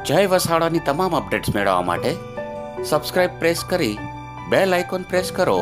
જય વસાવડાની તમામ અપડેટ્સ મેળવવા માટે સબસ્ક્રાઇબ પ્રેસ કરી બેલ આઇકોન પ્રેસ કરો.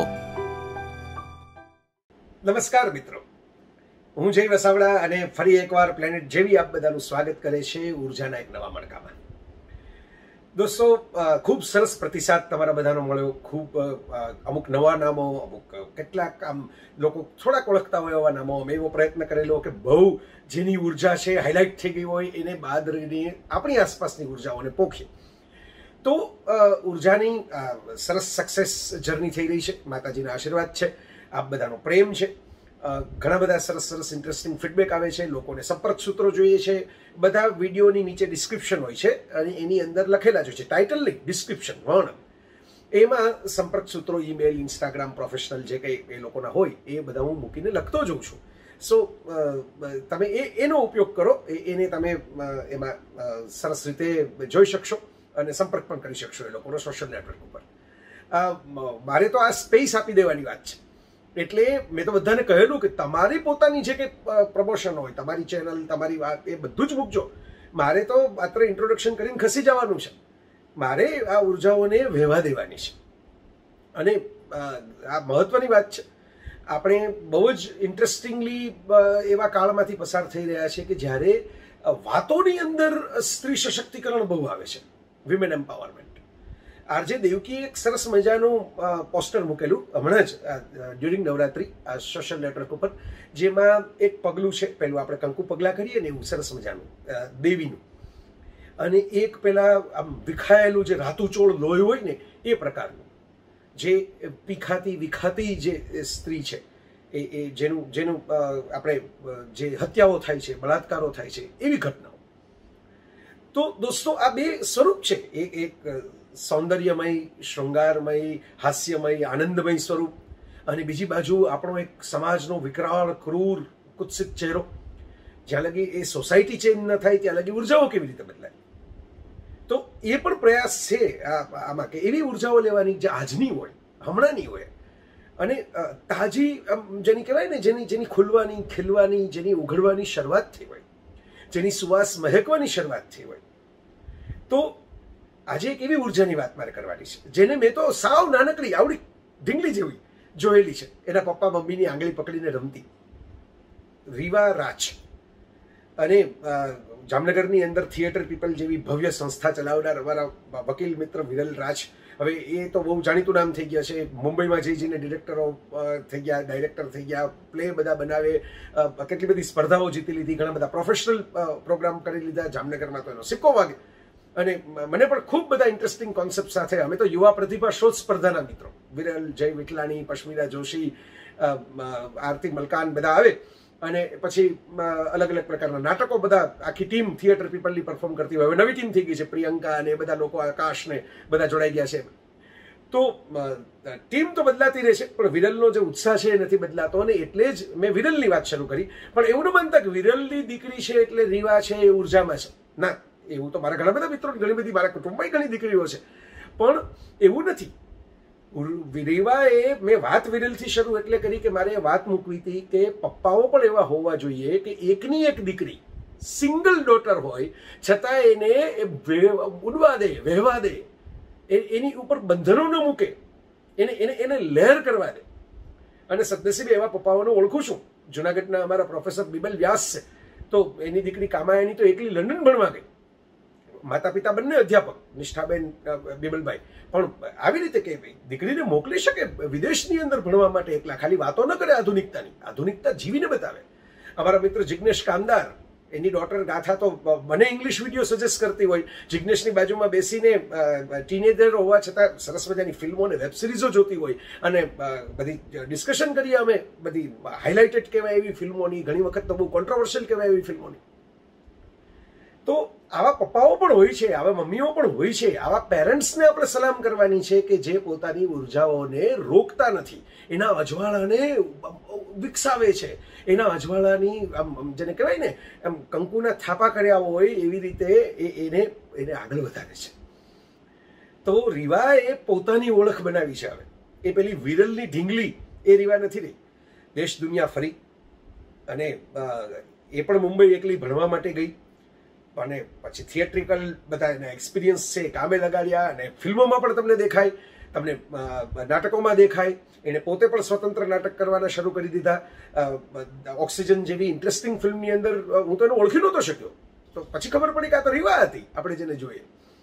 નમસ્કાર મિત્રો, હું જય વસાવડા અને ફરી એકવાર પ્લેનેટ જેવી આપ બધાનું સ્વાગત કરે છે ઉર્જાના એક નવા મણકામાં. દોસ્તો, ખૂબ સરસ પ્રતિસાદ તમારા બધાનો મળ્યો. ખૂબ અમુક નવા નામો, અમુક કેટલાક આમ લોકો થોડાક ઓળખતા હોય એવા નામો. અમે એવો પ્રયત્ન કરેલો કે બહુ જેની ઉર્જા છે હાઇલાઇટ થઈ ગઈ હોય એને બાદ રહીને આપણી આસપાસની ઉર્જાઓને પોખીએ. તો ઉર્જાની સરસ સક્સેસ જર્ની થઈ રહી છે. માતાજીના આશીર્વાદ છે, આપ બધાનો પ્રેમ છે. ઘણા બધા સરસ ઇન્ટરેસ્ટિંગ ફીડબેક આવે છે. લોકોને સંપર્ક સૂત્રો જોઈએ છે. બધા વિડીયોની નીચે ડિસ્ક્રિપ્શન હોય છે અને એની અંદર લખેલા જ હોય છે, ટાઇટલ નહીં, ડિસ્ક્રિપ્શન, વર્ણન. એમાં સંપર્ક સૂત્રો, ઈમેલ, ઇન્સ્ટાગ્રામ, પ્રોફેશનલ જે કંઈ એ લોકોના હોય એ બધા હું મૂકીને લખતો જઉં છું. સો તમે એનો ઉપયોગ કરો, એને તમે એમાં સરસ રીતે જોઈ શકશો અને સંપર્ક પણ કરી શકશો એ લોકોનો સોશિયલ નેટવર્ક ઉપર. મારે તો આ સ્પેસ આપી દેવાની વાત છે. એટલે મેં તો બધાને કહેલું કે તમારી પોતાની જે કંઈ પ્રમોશન હોય, તમારી ચેનલ, તમારી વાત, એ બધું જ મૂકજો. મારે તો માત્ર ઇન્ટ્રોડક્શન કરીને ખસી જવાનું છે. મારે આ ઉર્જાઓને વહેવા દેવાની છે. અને આ મહત્વની વાત છે. આપણે બહુ જ ઇન્ટરેસ્ટિંગલી એવા કાળમાંથી પસાર થઈ રહ્યા છે કે જ્યારે વાતોની અંદર સ્ત્રી સશક્તિકરણ બહુ આવે છે, વિમેન એમ્પાવરમેન્ટ. આરજે દેવકીએ એક સરસ મજાનું પોસ્ટર મૂકેલું હમણાં જ ડ્યુરિંગ નવરાત્રી આ સોશિયલ નેટવર્ક ઉપર, જેમાં એક પગલું છે, પેલું આપણે કંકુ પગલાં કરીએ ને એવું સરસ મજાનું દેવીનું, અને એક પેલા આમ વિખાયેલું જે રાતુચોળ લોહી હોય ને એ પ્રકારનું, જે વિખાતી જે સ્ત્રી છે એ જેનું આપણે જે હત્યાઓ થાય છે, બળાત્કારો થાય છે, એવી ઘટનાઓ. તો દોસ્તો, આ બે સ્વરૂપ છે. એક સૌંદર્યમય, શૃંગારમય, હાસ્યમય, આનંદમય સ્વરૂપ, અને બીજી બાજુ આપણો એક સમાજનો વિકરાળ, ક્રૂર, કુત્સિત ચહેરો. જ્યાં લગી એ સોસાયટી ચેન્જ ન થાય ત્યાં લગી ઉર્જાઓ કેવી રીતે બદલાય. તો એ પણ પ્રયાસ છે આમાં કે એવી ઉર્જાઓ લેવાની જે આજની હોય, હમણાંની હોય, અને તાજી જેની કહેવાય ને, જેની ખુલવાની, ખીલવાની, જેની ઉઘડવાની શરૂઆત થઈ હોય, જેની સુવાસ મહેકવાની શરૂઆત થઈ હોય. તો આજે એક એવી ઉર્જાની વાત મારે કરવાની છે જેને મેં તો સાવ નાનકડી આવડી ઢીંગલી જેવી જોયેલી છે. એના પપ્પા મમ્મીની આંગળી પકડીને રમતી રીવા રાજ. અને જામનગરની અંદર થિયેટર પીપલ જેવી ભવ્ય સંસ્થા ચલાવનાર અમારા વકીલ મિત્ર વિરલ રાજ, હવે એ તો બહુ જાણીતું નામ થઈ ગયા છે. મુંબઈમાં જઈને ડિરેક્ટરો થઈ ગયા, ડાયરેક્ટર થઈ ગયા, પ્લે બધા બનાવે, કેટલી બધી સ્પર્ધાઓ જીતી લીધી, ઘણા બધા પ્રોફેશનલ પ્રોગ્રામ કરી લીધા. જામનગરમાં તો એનો સિક્કો વાગે. અને મને પણ ખૂબ બધા ઇન્ટરેસ્ટિંગ કોન્સેપ્ટ સાથે, અમે તો યુવા પ્રતિભા શોધ સ્પર્ધાના મિત્રો, વિરલ, જય વિઠલાણી, પશ્મિરા જોશી, આરતી મલકાન બધા આવે, અને પછી અલગ અલગ પ્રકારના નાટકો, બધા આખી ટીમ થિયેટર પીપલની પરફોર્મ કરતી હોય. હવે નવી ટીમ થઈ ગઈ છે, પ્રિયંકા અને એ બધા લોકો, આકાશ ને બધા જોડાઈ ગયા છે. તો ટીમ તો બદલાતી રહેશે, પણ વિરલનો જે ઉત્સાહ છે એ નથી બદલાતો. અને એટલે જ મેં વિરલની વાત શરૂ કરી. પણ એવું ન માનતા કે વિરલની દીકરી છે એટલે રીવા છે એ ઉર્જામાં છે. ના, એવું તો મારા ઘણા બધા મિત્રો, ઘણી બધી મારા કુટુંબમાં ઘણી દીકરીઓ છે, પણ એવું નથી. રીવાએ, મેં વાત વિરલથી શરૂ એટલે કરી કે મારે વાત મૂકવી હતી કે પપ્પાઓ પણ એવા હોવા જોઈએ કે એકની એક દીકરી, સિંગલ ડોટર હોય છતાં એને ઉડવા દે, વહેવા દે, એની ઉપર બંધનો ન મૂકે, એને લહેર કરવા દે. અને સદનસીબે એવા પપ્પાઓને ઓળખું છું. જુનાગઢના અમારા પ્રોફેસર બિબલ વ્યાસ છે, તો એની દીકરી કામાયની તો એકલી લંડન ભણવા ગઈ. માતા પિતા બંને અધ્યાપક, નિષ્ઠાબેન, બિબલભાઈ. પણ આવી રીતે કે દીકરીને મોકલી શકે વિદેશની અંદર ભણવા માટે એકલા, ખાલી વાતો ન કરે આધુનિકતાની, આધુનિકતા જીવીને બતાવે. અમારા મિત્ર જિગ્નેશ કામદાર, એની ડોટર ગાથા તો મને ઇંગ્લિશ વિડીયો સજેસ્ટ કરતી હોય, જિગ્નેશની બાજુમાં બેસીને ટીનેજર હોવા છતાં સરસ મજાની ફિલ્મો અને વેબ સિરીઝો જોતી હોય, અને બધી ડિસ્કશન કરીએ અમે, બધી હાઇલાઇટેડ કહેવાય એવી ફિલ્મોની, ઘણી વખત તો બહુ કોન્ટ્રોવર્શિયલ કહેવાય એવી ફિલ્મોની. તો આવા પપ્પાઓ પણ હોય છે, આવા મમ્મીઓ પણ હોય છે. આવા પેરેન્ટ્સને આપણે સલામ કરવાની છે કે જે પોતાની ઉર્જાઓને રોકતા નથી, એના અજવાળાને વિકસાવે છે, એના અજવાળાની જેને કહેવાય ને એમ કંકુના થાપા કર્યા હોય એવી રીતે એને આગળ વધારે છે. તો રીવાએ પોતાની ઓળખ બનાવી છે. હવે એ પેલી વિરલની ઢીંગલી એ રીવા નથી રહી. દેશ દુનિયા ફરી, અને એ પણ મુંબઈ એકલી ભણવા માટે ગઈ. અને પછી થિયેટ્રિકલ બધા એના એક્સપિરિયન્સ છે કામે લગાડ્યા, અને ફિલ્મોમાં પણ તમને દેખાય, તમને નાટકોમાં દેખાય. એણે પોતે પણ સ્વતંત્ર નાટક કરવાના શરૂ કરી દીધા. ઓક્સિજન જેવી ઇન્ટરેસ્ટિંગ ફિલ્મની અંદર હું તો એને ઓળખી નહોતો શક્યો, તો પછી ખબર પડી કે આ તો રીવા હતી આપણે જેને જોઈએ.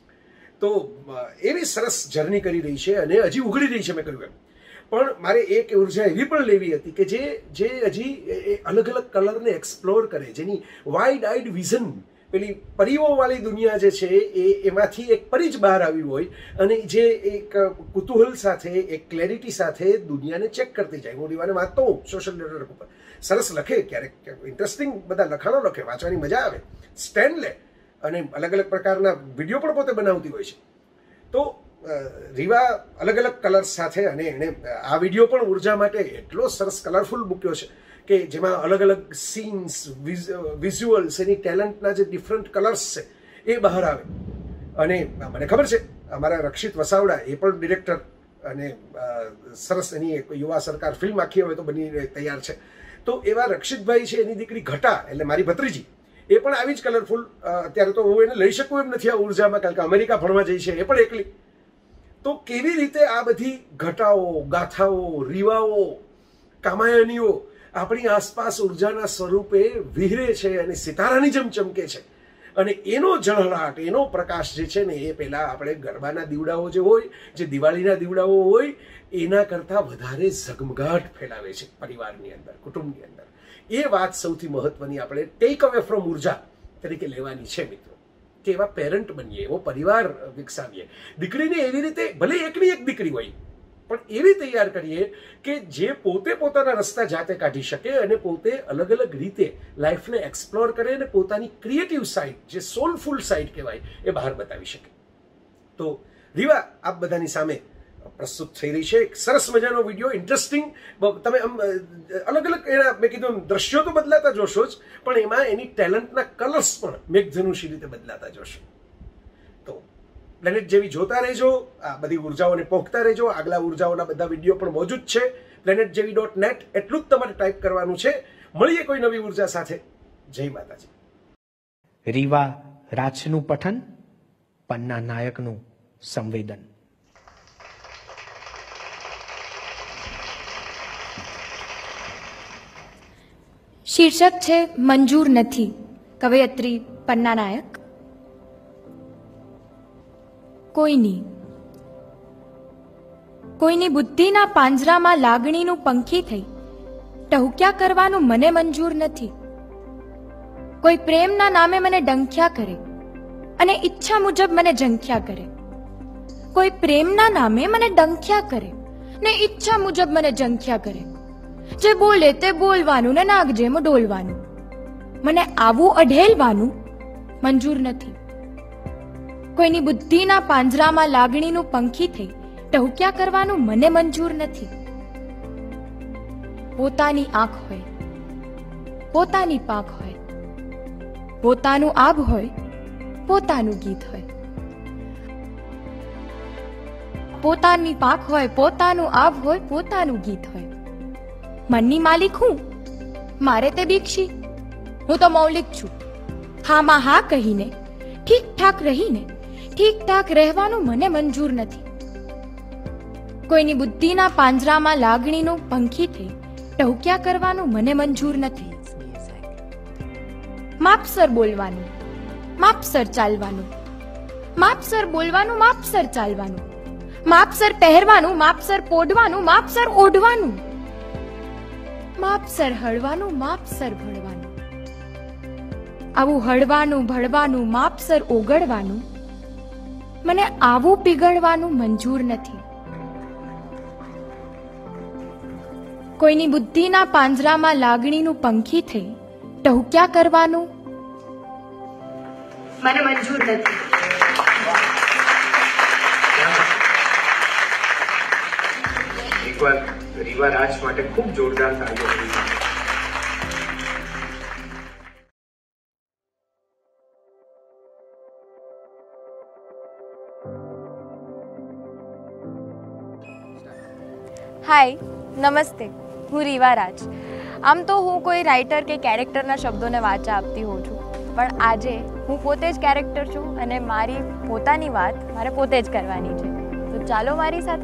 તો એવી સરસ જર્ની કરી રહી છે અને હજી ઉઘડી રહી છે. મેં કહ્યું એમ, પણ મારે એક ઉર્જા એવી પણ લેવી હતી કે જે હજી અલગ અલગ કલરને એક્સપ્લોર કરે, જેની વાઇડ આઈડ વિઝન, પેલી પરીઓવાળી દુનિયા જે છે એમાંથી એક પરી જ બહાર આવી હોય અને જે એક કુતૂહલ સાથે, એક ક્લેરિટી સાથે દુનિયાને ચેક કરતી જાય. હું રીવાને વાંચતો હોઉં સોશિયલ નેટવર્ક ઉપર, સરસ લખે, ક્યારેક ઇન્ટરેસ્ટિંગ બધા લખાણો લખે, વાંચવાની મજા આવે, સ્ટેન્ડ લે, અને અલગ અલગ પ્રકારના વિડીયો પણ પોતે બનાવતી હોય છે. તો રીવા અલગ અલગ કલર્સ સાથે, અને એણે આ વિડીયો પણ ઉર્જા માટે એટલો સરસ કલરફુલ મૂક્યો છે કે જેમાં અલગ અલગ સીન્સ, વિઝ્યુઅલ્સ, એની ટેલેન્ટના જે ડિફરન્ટ કલર્સ છે એ બહાર આવે. અને મને ખબર છે અમારા રક્ષિત વસાવડા એ પણ ડિરેક્ટર, અને સરસ એની એક યુવા સરકાર ફિલ્મ આખી હવે તો બની તૈયાર છે. તો એવા રક્ષિતભાઈ છે, એની દીકરી ઘટા એટલે મારી ભત્રીજી, એ પણ આવી જ કલરફુલ. અત્યારે તો હું એને લઈ શકું એમ નથી આ ઉર્જામાં, કારણ કે અમેરિકા ભણવા જઈ છે, એ પણ એકલી. તો કેવી રીતે આ બધી ઘટાઓ, ગાથાઓ, રીવાઓ, કામાયનીઓ આપણી આસપાસ ઉર્જાના સ્વરૂપે વિહરે છે અને સિતારાની જેમ ચમકે છે. અને એનો ઝળહળાટ, એનો પ્રકાશ જે છે ને, એ પહેલાં આપણે ગરબાના દીવડાઓ જે હોય, જે દિવાળીના દીવડાઓ હોય, એના કરતાં વધારે ઝગમગાટ ફેલાવે છે પરિવારની અંદર, કુટુંબની અંદર. એ વાત સૌથી મહત્વની આપણે ટેક અવે ફ્રોમ ઉર્જા તરીકે લેવાની છે મિત્રો, કે એવા પેરેન્ટ બનીએ, એવો પરિવાર વિકસાવીએ. દીકરીને એવી રીતે, ભલે એકની એક દીકરી હોય, પણ એવી તૈયાર કરીએ કે જે પોતે પોતાના રસ્તા જાતે કાઢી શકે અને પોતે અલગ અલગ રીતે લાઈફને એક્સપ્લોર કરે અને પોતાની ક્રિએટિવ સાઇડ, જે સોલફુલ સાઇડ કહેવાય, એ બહાર બતાવી શકે. તો રીવા આપ બધાની સામે પ્રસ્તુત થઈ રહી છે એક સરસ મજાનો વિડીયો, ઇન્ટરેસ્ટિંગ. તમે આમ અલગ અલગ એના, મેં કીધું, દ્રશ્યો તો બદલાતા જોશો જ, પણ એમાં એની ટેલેન્ટના કલર્સ પણ મેઘધનુષી રીતે બદલાતા જોશો. તો પ્લેનેટ જેવી જોતા રહેજો, આ બધી ઉર્જાઓને પોખતા રહેજો. આગલા ઉર્જાઓના બધા વિડીયો પણ મોજૂદ છે planetjevi.net. એટલું જ તમારે ટાઈપ કરવાનું છે. મળીએ કોઈ નવી ઉર્જા સાથે. જય માતાજી. રીવા રાજનું પઠન, પન્ના નાયકનું સંવેદન. શીર્ષક છે મંજૂર નથી, કવયત્રી પન્ના નાયક. કોઈની બુદ્ધિના પાંજરામાં લાગણીનું પંખી થઈ ટહુક્યા કરવાનું મને મંજૂર નથી. કોઈ પ્રેમના નામે મને ડંખ્યા કરે અને ઈચ્છા મુજબ મને ઝંખ્યા કરે. કોઈ પ્રેમના નામે મને ડંખ્યા કરે ને ઈચ્છા મુજબ મને ઝંખ્યા કરે. જે બોલે તે બોલવાનું ને નાગ જેમ ડોલવાનું. મને આવું અઢેલવાનું મંજૂર નથી. કોઈની બુદ્ધિના પાંજરામાં લાગણીનું પંખી થઈ ટહુક્યા કરવાનું મને મંજૂર નથી. પોતાની આંખ હોય, પોતાની પાંખ હોય, પોતાનું આબ હોય, પોતાનું ગીત હોય. પોતાની પાંખ હોય, પોતાનું આબ હોય, પોતાનું ગીત હોય. મનની માલિક હું, મારે તે દીક્ષી. હું તો મૌલિક છું. હામાં હા કહીને, ઠીક ઠાક રહીને, ઠીક ઠાક રહેવાનું મને મંજૂર નથી. કોઈની બુદ્ધિના પાંજરામાં લાગણીનું પંખી થઈ ટહુક્યા કરવાનું મને મંજૂર નથી. માપસર બોલવાનું, માપસર ચાલવાનું, માપસર બોલવાનું, માપસર ચાલવાનું, માપસર પહેરવાનું, માપસર પોઢવાનું, માપસર ઓઢવાનું, માપસર હળવાનું, માપસર ભળવાનું. આવું હળવાનું, ભળવાનું, માપસર ઓગળવાનું, મને આવું પીગળવાનું મંજૂર નથી. કોઈની બુદ્ધિના પાંજરામાં લાગણીનું પંખી થઈ ટહુક્યા કરવાનું મને મંજૂર નથી. એકવાર રીવા રાજ માટે ખૂબ જોરદાર તાળીઓ. હાય, નમસ્તે. હું રીવા રાજ. આમ તો હું કોઈ રાઇટર કે કેરેક્ટરના શબ્દોને વાચા આપતી હોઉં છું, પણ આજે હું પોતે જ કેરેક્ટર છું અને મારી પોતાની વાત મારે પોતે જ કરવાની છે. તો ચાલો મારી સાથે.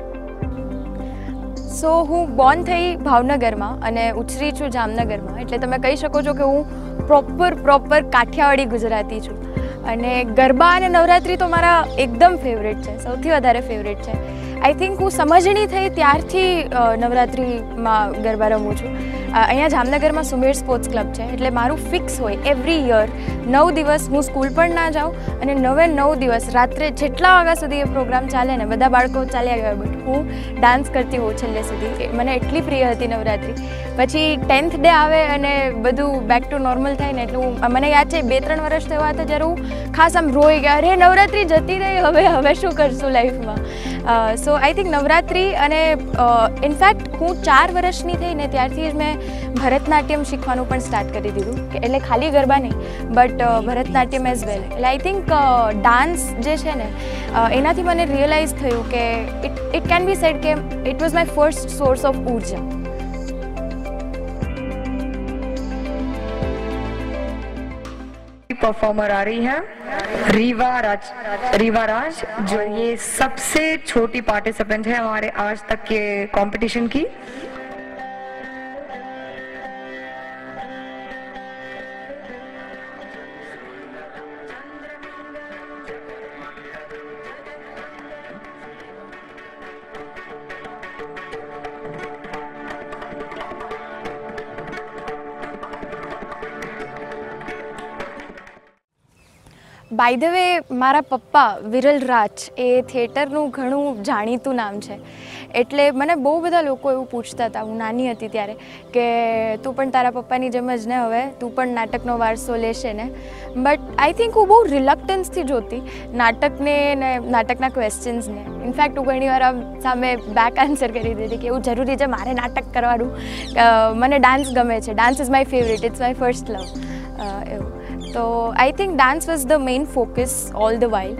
સો હું બોર્ન થઈ ભાવનગરમાં અને ઉછરી છું જામનગરમાં, એટલે તમે કહી શકો છો કે હું પ્રોપર કાઠિયાવાડી ગુજરાતી છું. અને ગરબા અને નવરાત્રિ તો મારા એકદમ ફેવરેટ છે, સૌથી વધારે ફેવરેટ છે. આઈ થિંક હું સમજણી થઈ ત્યારથી નવરાત્રિમાં ગરબા રમું છું. અહીંયા જામનગરમાં સુમેર સ્પોર્ટ્સ ક્લબ છે, એટલે મારું ફિક્સ હોય એવરી યર 9 દિવસ હું સ્કૂલ પણ ના જાઉં અને 9 દિવસ રાત્રે જેટલા વાગ્યા સુધી એ પ્રોગ્રામ ચાલે ને, બધા બાળકો ચાલ્યા ગયા બટ હું ડાન્સ કરતી હોઉં છેલ્લે સુધી. મને એટલી પ્રિય હતી નવરાત્રિ. પછી 10th ડે આવે અને બધું બેક ટુ નોર્મલ થાય ને, એટલે મને યાદ છે 2-3 વર્ષ થયા હતા જ્યારે હું ખાસ આમ રોઈ ગયા, અરે નવરાત્રિ જતી રહી, હવે શું કરશું લાઈફમાં. સો આઈ થિંક નવરાત્રિ અને ઇનફેક્ટ હું 4 વર્ષની થઈ ને ત્યારથી જ મેં ભરતનાટ્યમ શીખવાનું પણ સ્ટાર્ટ કરી દીધું, એટલે ખાલી ગરબા નહીં બટ ભરતનાટ્યમ એઝ વેલ. એટલે આઈ થિંક ડાન્સ જે છે ને એનાથી મને રિયલાઇઝ થયું કે ઇટ કેન બી સેડ કે it was my first source of ઉર્જા. परफॉर्मर आ रही है रीवा राज, जो ये सबसे छोटी पार्टिसिपेंट है हमारे आज तक के कंपटीशन की. બાય ધ વે મારા પપ્પા વિરલ રાજ એ થિયેટરનું ઘણું જાણીતું નામ છે, એટલે મને બહુ બધા લોકો એવું પૂછતા હતા હું નાની હતી ત્યારે કે તું પણ તારા પપ્પાની જેમ જ ને, હવે તું પણ નાટકનો વારસો લેશે ને. બટ આઈ થિંક હું બહુ રિલક્ટન્સથી જોતી નાટકને ને નાટકના ક્વેશ્ચન્સને. ઇનફેક્ટ હું ઘણી વાર આમ સામે બેક આન્સર કરી દીધી કે એવું જરૂરી છે મારે નાટક કરવાનું, મને ડાન્સ ગમે છે, dance is my favourite, it's my first love, એવું. તો I think dance was the main focus all the while.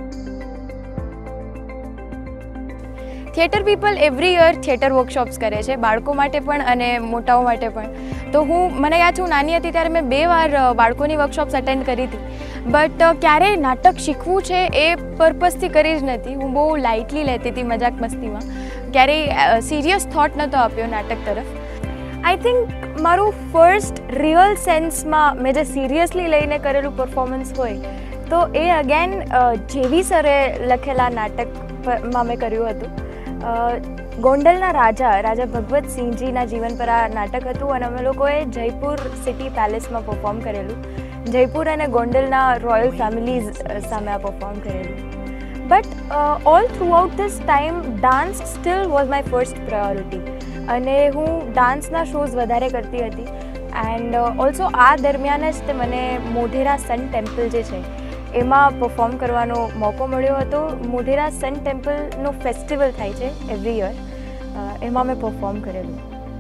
Theatre people every year theatre workshops કરે છે, બાળકો માટે પણ અને મોટાઓ માટે પણ. તો મને યાદ છે હું નાની હતી ત્યારે મેં 2 વાર બાળકોની વર્કશોપ્સ અટેન્ડ કરી હતી, બટ ક્યારેય નાટક શીખવું છે એ પર્પઝથી કરી જ નથી. હું બહુ લાઇટલી લેતી હતી, મજાક મસ્તીમાં, ક્યારેય સિરિયસ થોટ નહોતો આપ્યો નાટક તરફ. આઈ થિંક મારું ફર્સ્ટ રિયલ સેન્સમાં મેં જે સિરિયસલી લઈને કરેલું પરફોર્મન્સ હોય તો એ અગેન જેવી સરે લખેલા નાટકમાં મેં કર્યું હતું. ગોંડલના રાજા ભગવતસિંહજીના જીવન પર આ નાટક હતું અને અમે લોકોએ જયપુર સિટી પેલેસમાં પરફોર્મ કરેલું. જયપુર અને ગોંડલના રોયલ ફેમિલીઝ સામે આ પરફોર્મ કરેલું. But all throughout this time dance still was my first priority અને હું ડાન્સના શોઝ વધારે કરતી હતી. એન્ડ ઓલ્સો આ દરમિયાન જ તે મને મોઢેરા સન ટેમ્પલ જે છે એમાં પરફોર્મ કરવાનો મોકો મળ્યો હતો. મોઢેરા સન ટેમ્પલનો ફેસ્ટિવલ થાય છે એવરી યર, એમાં મેં પરફોર્મ કરેલું.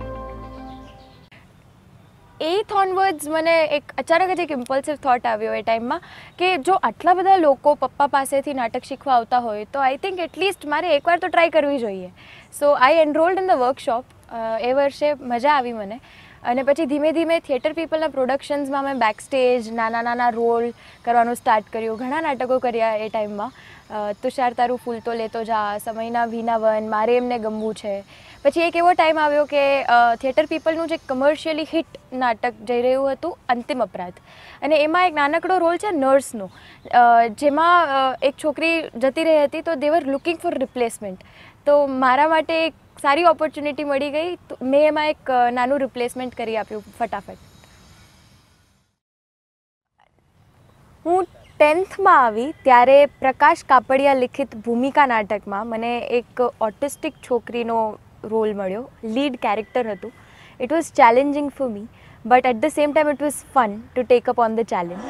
8th ઓનવર્ડ્સ મને અચાનક જ એક ઇમ્પલ્સિવ થોટ આવ્યો એ ટાઈમમાં કે જો આટલા બધા લોકો પપ્પા પાસેથી નાટક શીખવા આવતા હોય તો આઈ થિંક એટલીસ્ટ મારે એકવાર તો ટ્રાય કરવી જોઈએ. So I enrolled in the workshop. એ વર્ષે મજા આવી મને અને પછી ધીમે ધીમે થિયેટર પીપલના પ્રોડક્શન્સમાં મેં બેક સ્ટેજ નાના રોલ કરવાનું સ્ટાર્ટ કર્યું. ઘણા નાટકો કર્યા એ ટાઈમમાં. તુષાર તારું ફૂલ તો લેતો જા, સમયના વિનાવન, મારે એમને ગમવું છે. પછી એક એવો ટાઈમ આવ્યો કે થિયેટર પીપલનું જે કમર્શિયલી હિટ નાટક જઈ રહ્યું હતું અંતિમ અપરાધ, અને એમાં એક નાનકડો રોલ છે નર્સનો, જેમાં એક છોકરી જતી રહી હતી તો they were looking for replacement. તો મારા માટે એક સારી ઓપોર્ચ્યુનિટી મળી ગઈ, તો મેં એમાં એક નાનું રિપ્લેસમેન્ટ કરી આપ્યું ફટાફટ. હું 10thમાં આવી ત્યારે પ્રકાશ કાપડિયા લિખિત ભૂમિકા નાટકમાં મને એક ઓટિસ્ટિક છોકરીનો રોલ મળ્યો, લીડ કેરેક્ટર હતું. It was challenging for me but at the same time it was fun to take up on the challenge.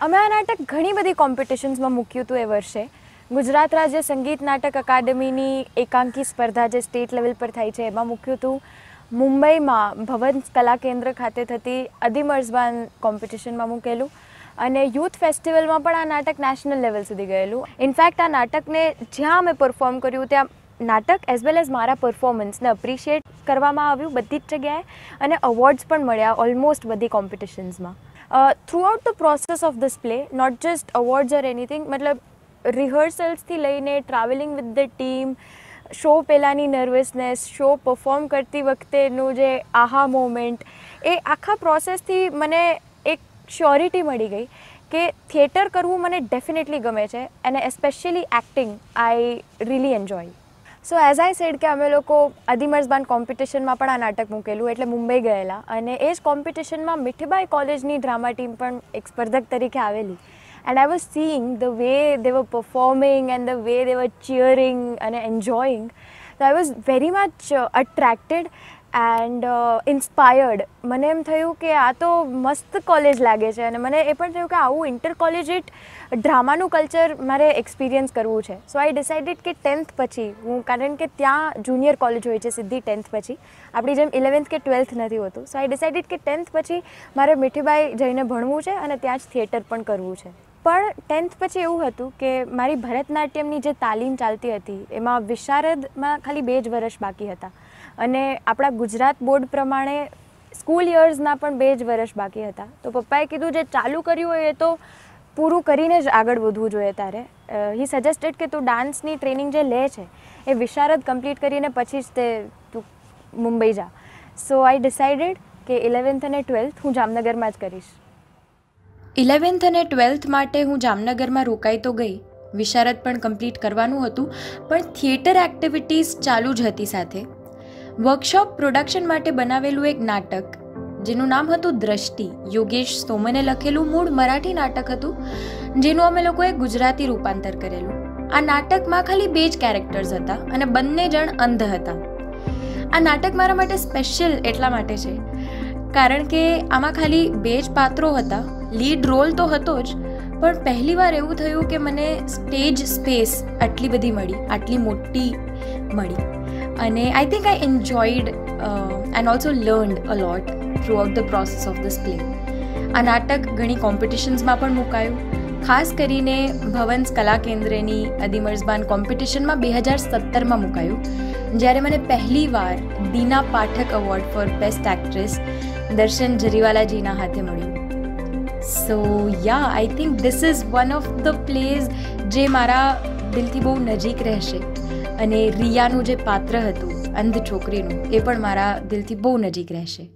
અમે આ નાટક ઘણી બધી કોમ્પિટિશન્સમાં મૂક્યું હતું એ વર્ષે. ગુજરાત રાજ્ય સંગીત નાટક અકાદમીની એકાંકી સ્પર્ધા જે સ્ટેટ લેવલ પર થાય છે એમાં મૂક્યું હતું. મુંબઈમાં ભવન કલા કેન્દ્ર ખાતે થતી અદી મર્ઝબાન કોમ્પિટિશનમાં મૂકેલું. અને યુથ ફેસ્ટિવલમાં પણ આ નાટક નેશનલ લેવલ સુધી ગયેલું. ઇનફેક્ટ આ નાટકને જ્યાં અમે પરફોર્મ કર્યું ત્યાં નાટક એઝ વેલ એઝ મારા પરફોર્મન્સને અપ્રિશિએટ કરવામાં આવ્યું બધી જ જગ્યાએ, અને અવોર્ડ્સ પણ મળ્યા ઓલમોસ્ટ બધી કોમ્પિટિશન્સમાં. Throughout the process of this play, not just awards or anything, મતલબ રિહર્સલ્સથી લઈને travelling with the team, show પહેલાંની નર્વસનેસ, શો પરફોર્મ કરતી વખતેનું જે આહા મોમેન્ટ, એ આખા પ્રોસેસથી મને એક શ્યોરિટી મળી ગઈ કે થિયેટર કરવું મને ડેફિનેટલી ગમે છે, અને especially acting I really enjoy. So as I said કે અમે લોકો અદી મર્ઝબાન કોમ્પિટિશનમાં પણ આ નાટક મૂકેલું એટલે મુંબઈ ગયેલા, અને એ જ કોમ્પિટિશનમાં મીઠીબાઈ કોલેજની ડ્રામા ટીમ પણ એક સ્પર્ધક તરીકે આવેલી. And I was seeing the way they were performing and the way they were cheering and enjoying. So I was very much attracted and inspired. મને એમ થયું કે આ તો મસ્ત કોલેજ લાગે છે, અને મને એ પણ થયું કે આવું ઇન્ટર કોલેજિએટ ડ્રામાનું કલ્ચર મારે એક્સપિરિયન્સ કરવું છે. સો આઈ ડિસાઇડેડ કે 10th પછી હું, કારણ કે ત્યાં જુનિયર કોલેજ હોય છે સીધી 10th પછી, આપણી જેમ 11th કે 12th નથી હોતું. સો આઈ ડિસાઇડેડ કે 10th પછી મારે મીઠીબાઈ જઈને ભણવું છે અને ત્યાં જ થિયેટર પણ કરવું છે. પણ 10th પછી એવું હતું કે મારી ભરતનાટ્યમની જે તાલીમ ચાલતી હતી એમાં વિશારદમાં ખાલી 2 જ વર્ષ બાકી હતા, અને આપણા ગુજરાત બોર્ડ પ્રમાણે સ્કૂલ યર્સના પણ 2 જ વર્ષ બાકી હતા. તો પપ્પાએ કીધું જે ચાલુ કર્યું હોય એ તો પૂરું કરીને જ આગળ વધવું જોઈએ તારે. હી સજેસ્ટેડ કે તું ડાન્સની ટ્રેનિંગ જે લે છે એ વિશારદ કમ્પ્લીટ કરીને પછી જ તે તું મુંબઈ જા. સો આઈ ડિસાઇડેડ કે 11th અને 12th હું જામનગરમાં જ કરીશ. 11th અને 12th માટે હું જામનગરમાં રોકાઈ તો ગઈ, વિશારદ પણ કમ્પ્લીટ કરવાનું હતું, પણ થિયેટર એક્ટિવિટીઝ ચાલુ જ હતી સાથે. વર્કશોપ પ્રોડક્શન માટે બનાવેલું એક નાટક જેનું નામ હતું દ્રષ્ટિ, યોગેશ સોમને લખેલું મૂળ મરાઠી નાટક હતું, જેનું અમે લોકોએ ગુજરાતી રૂપાંતર કરેલું. આ નાટકમાં ખાલી 2 જ કેરેક્ટર્સ હતા અને બંને જણ અંધ હતા. આ નાટક મારા માટે સ્પેશિયલ એટલા માટે છે કારણ કે આમાં ખાલી 2 જ પાત્રો હતા. લીડ રોલ તો હતો જ, પણ પહેલીવાર એવું થયું કે મને સ્ટેજ સ્પેસ આટલી બધી મળી, આટલી મોટી મળી, અને I think I enjoyed and also learned a lot throughout the process of this play. આ નાટક ઘણી કોમ્પિટિશન્સમાં પણ મુકાયું, ખાસ કરીને ભવન્સ કલા કેન્દ્રની અદી મર્ઝબાન કોમ્પિટિશનમાં 2017માં મુકાયું, જ્યારે મને પહેલીવાર Dina Pathak award for best actress Darshan જરીવાલાજીના હાથે મળ્યું. So yeah, I think this is one of the plays જે મારા દિલથી બહુ નજીક રહેશે, અને રિયાનું જે પાત્ર હતું અંધ છોકરીનું એ પણ મારા દિલથી બહુ નજીક રહેશે.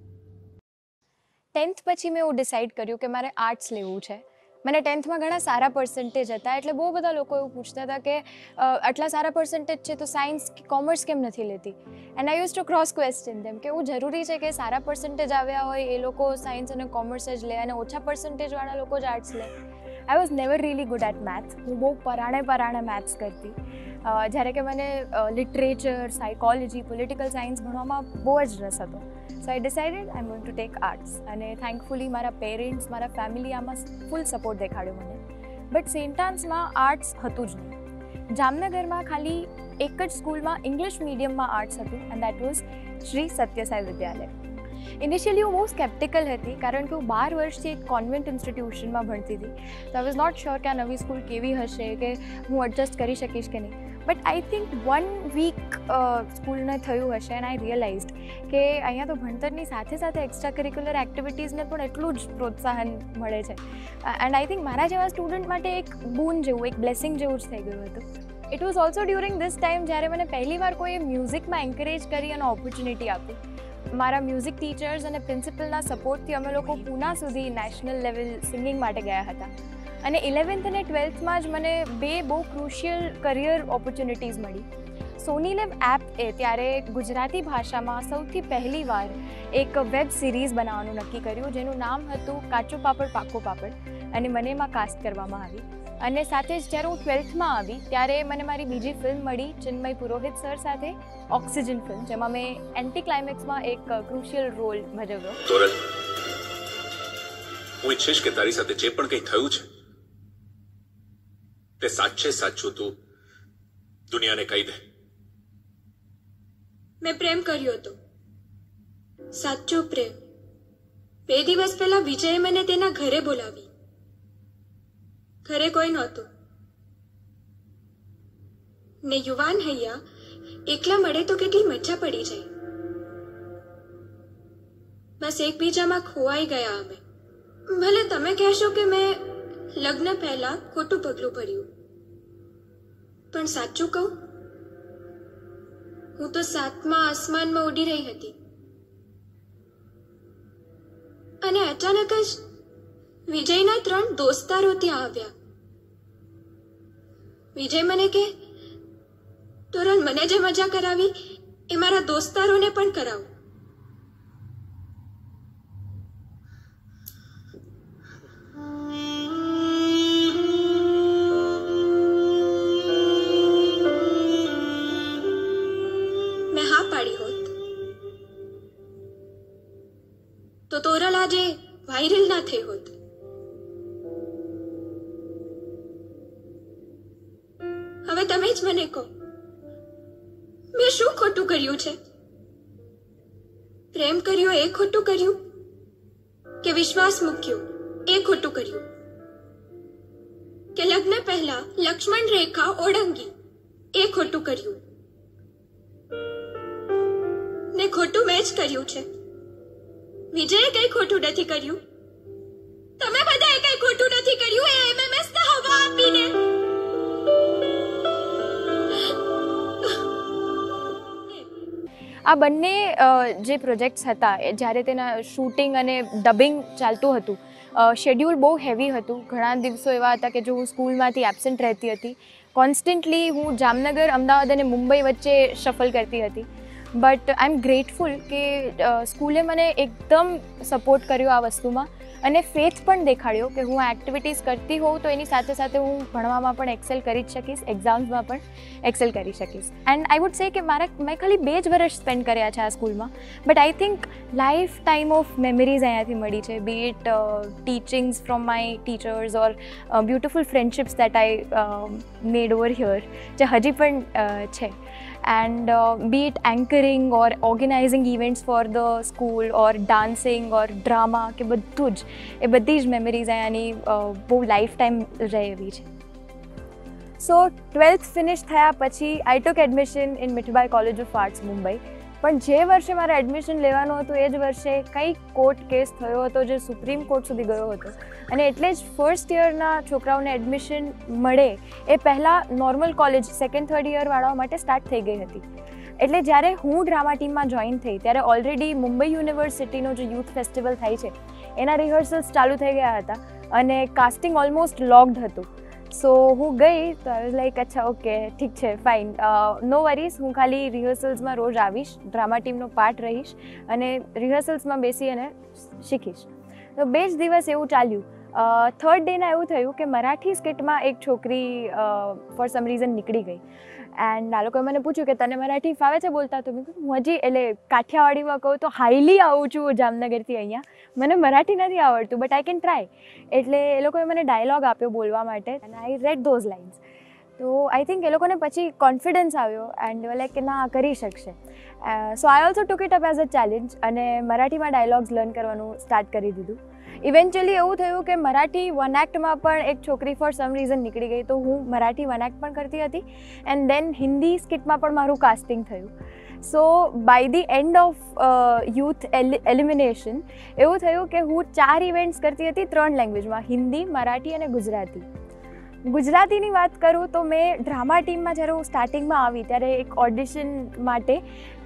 10th પછી મેં એવું ડિસાઇડ કર્યું કે મારે આર્ટ્સ લેવું છે. મને 10thમાં ઘણા સારા પર્સન્ટેજ હતા, એટલે બહુ બધા લોકો એવું પૂછતા હતા કે આટલા સારા પર્સન્ટેજ છે તો સાયન્સ કે કોમર્સ કેમ નથી લેતી. And I use to cross question them કે એવું જરૂરી છે કે સારા પર્સન્ટેજ આવ્યા હોય એ લોકો સાયન્સ અને કોમર્સ જ લે અને ઓછા પર્સન્ટેજવાળા લોકો જ આર્ટ્સ લે. I was never really good at maths. હું બહુ પરાણે મેથ્સ કરતી, જ્યારે કે મને લિટરેચર, સાયકોલોજી, પોલિટિકલ સાયન્સ ભણવામાં બહુ જ રસ હતો. So I decided I am going to take arts, અને થેન્કફુલી મારા પેરેન્ટ્સ, મારા ફેમિલી આમાં ફૂલ સપોર્ટ દેખાડ્યો મને. બટ સેન્ટ આન્સમાં આર્ટ્સ હતું જ નહીં. જામનગરમાં ખાલી એક જ સ્કૂલમાં ઇંગ્લિશ મીડિયમમાં આર્ટ્સ હતું, and that was Shri Satyasai Vidyalaya. Initially હું બહુ સ્કેપ્ટિકલ હતી કારણ કે હું 12 વર્ષથી એક કોન્વેન્ટ ઇન્સ્ટિટ્યુશનમાં ભણતી હતી. તો આઈ વોઝ નોટ શ્યોર કે આ નવી સ્કૂલ કેવી હશે, કે હું એડજસ્ટ કરી શકીશ કે નહીં. બટ આઈ થિંક 1 વીક સ્કૂલને થયું હશે એન્ડ આઈ રિયલાઇઝડ કે અહીંયા તો ભણતરની સાથે સાથે એક્સ્ટ્રા કરિક્યુલર એક્ટિવિટીઝને પણ એટલું જ પ્રોત્સાહન મળે છે. એન્ડ આઈ થિંક મારા જેવા સ્ટુડન્ટ માટે એક બૂન જેવું, એક બ્લેસિંગ જેવું જ થઈ ગયું હતું. It was also during this time જ્યારે મને પહેલીવાર કોઈએ મ્યુઝિકમાં એન્કરેજ કરી અને ઓપોર્ચ્યુનિટી આપી. મારા મ્યુઝિક ટીચર્સ અને પ્રિન્સિપલના સપોર્ટથી અમે લોકો પૂના સુધી નેશનલ લેવલ સિંગિંગ માટે ગયા હતા. અને 11th અને 12thમાં જ મને 2 બહુ ક્રુશિયલ કરિયર ઓપોર્ચ્યુનિટીઝ મળી. સોનીલેબ એપ એ ત્યારે ગુજરાતી ભાષામાં સૌથી પહેલીવાર એક વેબ સિરીઝ બનાવવાનું નક્કી કર્યું, જેનું નામ હતું કાચો પાપડ પાકો પાપડ, અને મને એમાં કાસ્ટ કરવામાં આવી. અને સાથે જ જ્યારે હું 12thમાં આવી ત્યારે મને મારી બીજી ફિલ્મ મળી ચિન્મય પુરોહિત સર સાથે, ઓક્સિજન ફિલ્મ, જેમાં મેં એન્ટી ક્લાઇમેક્સમાં એક ક્રુશિયલ રોલ ભજવ્યો. હું ઈચ્છીશ કે તારી સાથે જે પણ કંઈ થયું છે તે સાચે સાચું તું દુનિયાને કહી દે. મેં પ્રેમ કર્યો હતો, સાચો પ્રેમ. 2 દિવસ પહેલા વિજયે મને તેના ઘરે બોલાવી. ઘરે કોઈ નહોતું ને યુવાન હૈયા એકલા મળે તો કેટલી મજા પડી જાય. બસ એકબીજામાં ખોવાઈ ગયા અમે. ભલે તમે કહેશો કે મેં લગ્ન પહેલા ખોટું પગલું ભર્યું, પણ સાચું કહું, હું તો 7મા આસમાનમાં ઉડી રહી હતી અને અચાનક જ વિજયના 3 દોસ્તારો ત્યાં આવ્યા. વિજય મને કે, તોરણ મને જે મજા કરાવી એ મારા દોસ્તારોને પણ કરાવો. મેં હા પાડી હોત તો તોરલ આજે વાયરલ ના થઈ હોત. હવે તમે જ મને કહો, મેં શું ખોટું કર્યું છે? પ્રેમ કર્યો એ ખોટું કર્યું કે વિશ્વાસ મૂક્યો એ ખોટું કર્યું કે લગ્ન પહેલા લક્ષ્મણ રેખા ઓળંગી એ ખોટું કર્યું? ને ખોટું મેં જ કર્યું છે. વિજયે કઈ ખોટું નથી કર્યું. તમે બધાએ કઈ ખોટું નથી કર્યું. એ એમએમએસ ને હવા આપીને આ બંને જે પ્રોજેક્ટ્સ હતા જ્યારે તેના શૂટિંગ અને ડબિંગ ચાલતું હતું, શેડ્યુલ બહુ હેવી હતું. ઘણા દિવસો એવા હતા કે જો હું સ્કૂલમાંથી એબસેન્ટ રહેતી હતી. કોન્સ્ટન્ટલી હું જામનગર, અમદાવાદ અને મુંબઈ વચ્ચે શફલ કરતી હતી. બટ આઈ એમ ગ્રેટફુલ કે સ્કૂલે મને એકદમ સપોર્ટ કર્યો આ વસ્તુમાં અને ફેથ પણ દેખાડ્યો કે હું આ એક્ટિવિટીઝ કરતી હોઉં તો એની સાથે સાથે હું ભણવામાં પણ એક્સેલ કરી જ શકીશ, એક્ઝામ્સમાં પણ એક્સેલ કરી શકીશ. એન્ડ આઈ વુડ સે કે મેં ખાલી 2 જ વર્ષ સ્પેન્ડ કર્યા છે આ સ્કૂલમાં, but I think lifetime of memories અહીંયાથી મળી છે. Be it teachings from my teachers or beautiful friendships that I made over here, જે હજી પણ છે. And be it anchoring or organizing events for the school or dancing or drama કે બધું જ, એ બધી જ મેમરીઝ અહીંયાની બહુ લાઈફ ટાઈમ રહે એવી છે. સો 12th ફિનિશ થયા પછી I took admission in Mithibai College of Arts Mumbai. પણ જે વર્ષે મારે એડમિશન લેવાનું હતું એ જ વર્ષે કંઈક કોર્ટ કેસ થયો હતો જે સુપ્રીમ કોર્ટ સુધી ગયો હતો અને એટલે જ ફર્સ્ટ યરના છોકરાઓને એડમિશન મળે એ પહેલાં નોર્મલ કોલેજ 2nd 3rd યરવાળાઓ માટે સ્ટાર્ટ થઈ ગઈ હતી. એટલે જ્યારે હું ડ્રામા ટીમમાં જોઈન થઈ ત્યારે ઓલરેડી મુંબઈ યુનિવર્સિટીનો જે યુથ ફેસ્ટિવલ થાય છે એના રિહર્સલ્સ ચાલુ થઈ ગયા હતા અને કાસ્ટિંગ ઓલમોસ્ટ લોક્ડ હતું. સો હું ગઈ તો આઈ વોઝ લાઈક, અચ્છા ઓકે ઠીક છે, ફાઇન, નો વરીઝ, હું ખાલી રિહર્સલ્સમાં રોજ આવીશ, ડ્રામા ટીમનો પાર્ટ રહીશ અને રિહર્સલ્સમાં બેસી અને શીખીશ. તો 2 જ દિવસ એવું ચાલ્યું. 3rd ડેના એવું થયું કે મરાઠી સ્કિટમાં એક છોકરી ફોર સમ રીઝન નીકળી ગઈ એન્ડ આ લોકોએ મને પૂછ્યું કે તને મરાઠી ફાવે છે બોલતા? તો મેં કહ્યું હું હજી, એટલે કાઠિયાવાડીમાં કહું તો હાઈલી આવું છું જામનગરથી અહીંયા, મને મરાઠી નથી આવડતું બટ આઈ કેન ટ્રાય. એટલે એ લોકોએ મને ડાયલોગ આપ્યો બોલવા માટે and I read those lines. તો આઈ થિંક એ લોકોને પછી કોન્ફિડન્સ આવ્યો એન્ડ લાઈક કે ના કરી શકશે. So I also took it up as a challenge અને મરાઠીમાં ડાયલોગ્સ લર્ન કરવાનું સ્ટાર્ટ કરી દીધું. ઇવેન્ચ્યુઅલી એવું થયું કે મરાઠી 1 એક્ટમાં પણ એક છોકરી ફોર સમ રીઝન નીકળી ગઈ તો હું મરાઠી 1 એક્ટ પણ કરતી હતી એન્ડ દેન હિન્દી સ્કિટમાં પણ મારું કાસ્ટિંગ થયું. So by the end of youth elimination એવું થયું કે હું 4 ઇવેન્ટ્સ કરતી હતી 3 લેંગ્વેજમાં, હિન્દી, મરાઠી અને ગુજરાતી. ગુજરાતીની વાત કરું તો મેં ડ્રામા ટીમમાં જ્યારે હું સ્ટાર્ટિંગમાં આવી ત્યારે એક ઓડિશન માટે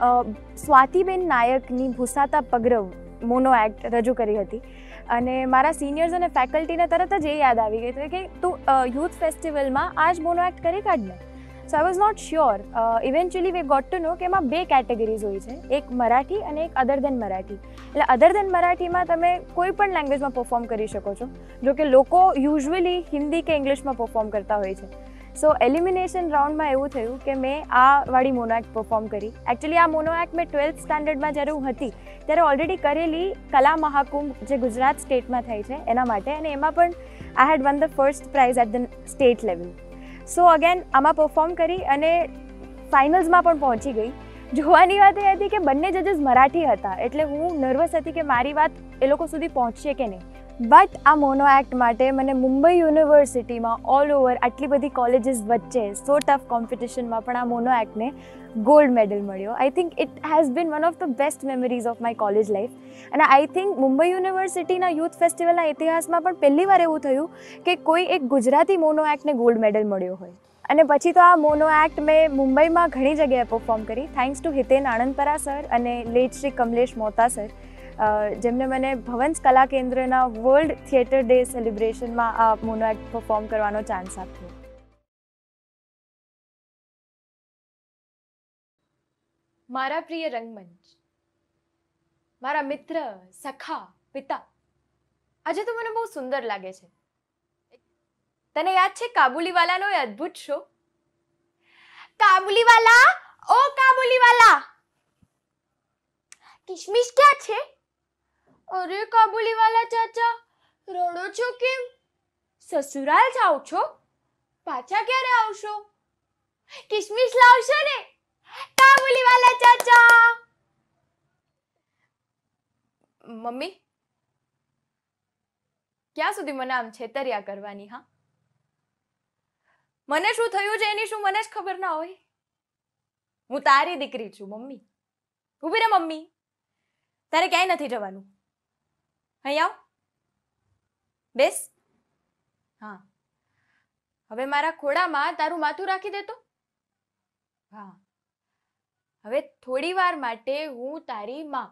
સ્વાતિબેન નાયકની ભૂસાતા પગરવ મોનો એક્ટ રજૂ કરી હતી અને મારા સિનિયર્સ અને ફેકલ્ટીને તરત જ એ યાદ આવી ગઈ તો કે તું યુથ ફેસ્ટિવલમાં આ જ મોનો એક્ટ કરી કાઢને. So I was not sure. Eventually we got to know કે એમાં 2 કેટેગરીઝ હોય છે, એક મરાઠી અને એક અધર દેન મરાઠી. એટલે અધર દેન મરાઠીમાં તમે કોઈ પણ લેંગ્વેજમાં પરફોર્મ કરી શકો છો, જો કે લોકો યુઝ્યુઅલી હિન્દી કે ઇંગ્લિશમાં પરફોર્મ કરતા હોય છે. સો એલિમિનેશન રાઉન્ડમાં એવું થયું કે મેં આ વાળી મોનો એક્ટ પરફોર્મ કરી. એકચ્યુઅલી આ મોનો એક્ટ મેં 12th સ્ટાન્ડર્ડમાં જ્યારે હું હતી ત્યારે ઓલરેડી કરેલી કલા મહાકુંભ જે ગુજરાત સ્ટેટમાં થાય છે એના માટે, અને એમાં પણ I had won the first prize at the state level. So again આમાં પરફોર્મ કરી અને ફાઇનલ્સમાં પણ પહોંચી ગઈ. જોવાની વાત એ હતી કે બંને જજીસ મરાઠી હતા, એટલે હું નર્વસ હતી કે મારી વાત એ લોકો સુધી પહોંચશે કે નહીં. બટ આ મોનો એક્ટ માટે મને મુંબઈ યુનિવર્સિટીમાં ઓલ ઓવર આટલી બધી કોલેજીસ વચ્ચે સો ટફ કોમ્પિટિશનમાં પણ આ મોનો એક્ટને ગોલ્ડ મેડલ મળ્યો. I think it has been one of the best memories of my college life. અને આઈ થિંક મુંબઈ યુનિવર્સિટીના યુથ ફેસ્ટિવલના ઇતિહાસમાં પણ પહેલી વાર એવું થયું કે કોઈ એક ગુજરાતી મોનો એક્ટને ગોલ્ડ મેડલ મળ્યો હોય. અને પછી તો આ મોનો એક્ટ મેં મુંબઈમાં ઘણી જગ્યાએ પરફોર્મ કરી, thanks to Hiten Anandpara sir અને લેટ શ્રી કમલેશ મોતા સર, જેમને મને ભવન્સ કલા કેન્દ્રના વર્લ્ડ થિયેટર ડે સેલિબ્રેશનમાં આ મોનો એક્ટ પરફોર્મ કરવાનો ચાન્સ આપ્યો. મારા પ્રિય રંગમંચ, મારા મિત્ર, સખા, પિતા, આજે તો મને બહુ સુંદર લાગે છે. તને યાદ છે કાબુલીવાલાનો એ અદ્ભુત શો? કાબુલીવાલા, ઓ કાબુલીવાલા, કિશમિશ ક્યાં છે? અરે કાબુલીવાલા ચાચા, રડો છો કેમ? સસુરાલ જાઓ છો? પાછા ક્યારે આવશો? કિશમિશ લાવશો ને કાબુલીવાલા ચાચા? મમ્મી, ક્યાં સુધી મને આમ છેતરિયા કરવાની? હા, મને શું થયું છે એની શું મને જ ખબર ના હોય? હું તારી દીકરી છું મમ્મી. ઊભી રે મમ્મી, તારે ક્યાંય નથી જવાનું. અહીં આવ, બેસ. હા, હવે મારા ખોળામાં તારું માથું રાખી દેતો. હા, હવે થોડી વાર માટે હું તારી માં.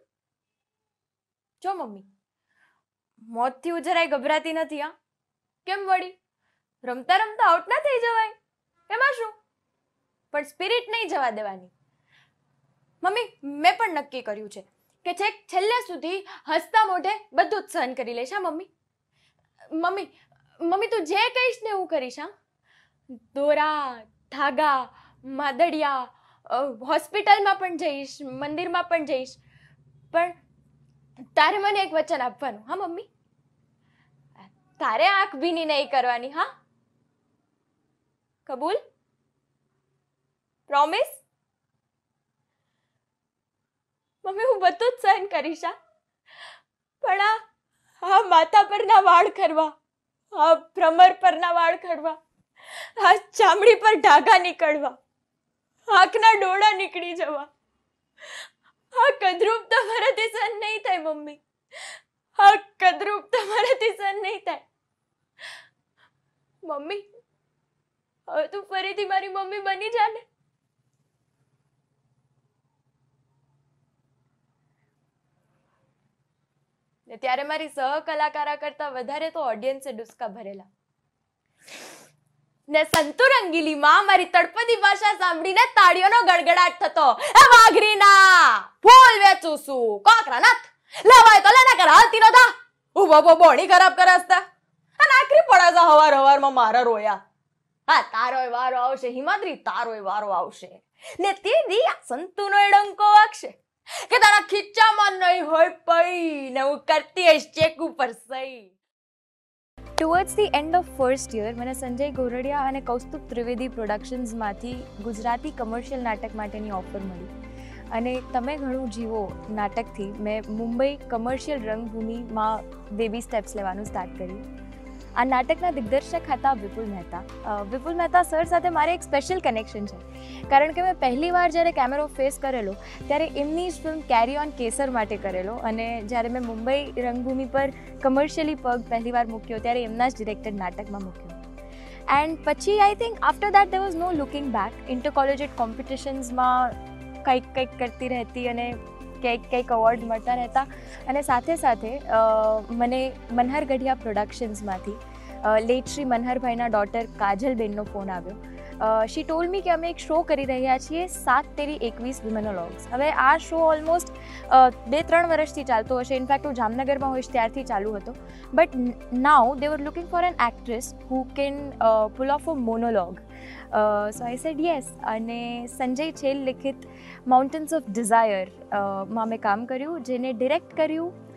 જો મમ્મી, મોતથી હું જરાય ગભરાતી નથી. હા, કેમ વળી? રમતા રમતા આઉટ ના થઈ જવાય, એમાં શું? પણ સ્પિરિટ નહીં જવા દેવાની. મમ્મી, મેં પણ નક્કી કર્યું છે કે છેક છેલ્લે સુધી હસતા મોઢે બધું જ સહન કરી લઈશ. હા મમ્મી, મમ્મી, મમ્મી તું જે કહીશ ને હું કરીશ. હા, દોરા, ધાગા, માદડિયા, હોસ્પિટલમાં પણ જઈશ, મંદિરમાં પણ જઈશ, પણ તારે મને એક વચન આપવાનું. હા મમ્મી, તારે આંખ ભીની નહીં કરવાની. હા, કબૂલ? પ્રોમિસ? મમ્મી, હું બધું જ સહન કરીશ. પણ આ માથા પરના વાળ ખરવા, આ ભ્રમર પરના વાળ ખરવા, આ ચામડી પર ડાઘા નીકળવા, આંખના ડોળા નીકળી જવા, આ કદરૂપ તમારાથી સહન નહીં થાય મમ્મી. આ કદરૂપ તમારાથી સહન નહીં થાય. મમ્મી, હવે તું ફરીથી મારી મમ્મી બની જા ને. ત્યારે મારી સહકલાકારા કરતા વધારે તો ઓડિયન્સે ડુસ્કા ભરેલા. ને સંતુ રંગીલીમાં મારી તળપદી ભાષા સાંભળીને તાળીઓનો ગડગડાટ થતો. એ વાઘરીના ફૂલ વેચું છું, કોકરાનાથ લેવાય તો લેના કર, હાલતી નો થા. ઉભો બોણી ખરાબ કરસતા અને આખરી પડે છે હવાર હવારમાં મારા રોયા. હા, તારોય વારો આવશે હિમાદ્રી, તારોય વારો આવશે. ને તે દી આ સંતુનો ડંકો વાગશે કે તારા ખીચામાં નહીં હોય પઈ ને હું કરતી હઈશ ચેક ઉપર સહી. Towards the end of first year મને સંજય ગોરડિયા અને કૌસ્તુભ ત્રિવેદી પ્રોડક્શન્સમાંથી ગુજરાતી કમર્શિયલ નાટક માટેની ઓફર મળી. અને તમે ઘણું જીવો નાટકથી મેં મુંબઈ કમર્શિયલ રંગભૂમિમાં બેબી સ્ટેપ્સ લેવાનું સ્ટાર્ટ કર્યું. આ નાટકના દિગ્દર્શક હતા વિપુલ મહેતા. વિપુલ મહેતા સર સાથે મારે એક સ્પેશિયલ કનેક્શન છે, કારણ કે મેં પહેલી વાર જ્યારે કેમેરો ફેસ કરેલો ત્યારે એમની જ ફિલ્મ કેરી ઓન કેસર માટે કરેલો, અને જ્યારે મેં મુંબઈ રંગભૂમિ પર કમર્શિયલી પગ પહેલી વાર મૂક્યો ત્યારે એમના જ ડિરેક્ટેડ નાટકમાં મૂક્યો. એન્ડ પછી I think after that there was no looking back. Intercollegiate કોમ્પિટિશન્સમાં કંઈક કરતી રહેતી અને કંઈક અવોર્ડ મળતા રહેતા. અને સાથે સાથે મને મનહર ગઢિયા પ્રોડક્શન્સમાંથી લેટ શ્રી મનહરભાઈના ડોટર કાજલબેનનો ફોન આવ્યો. શી ટોલ્ડ મી કે અમે એક શો કરી રહ્યા છીએ 7/21 વિમેનોલોગ્સ. હવે આ શો ઓલમોસ્ટ 2-3 વર્ષથી ચાલતો હશે. ઇનફેક્ટ હું જામનગરમાં હોઈશ ત્યારથી ચાલુ હતો. But now they were looking for an actress who can pull off a monologue. So I said yes. અને સંજય છેલ લિખિત માઉન્ટેન્સ ઓફ ડિઝાયર માં મેં કામ કર્યું, જેને ડિરેક્ટ કર્યું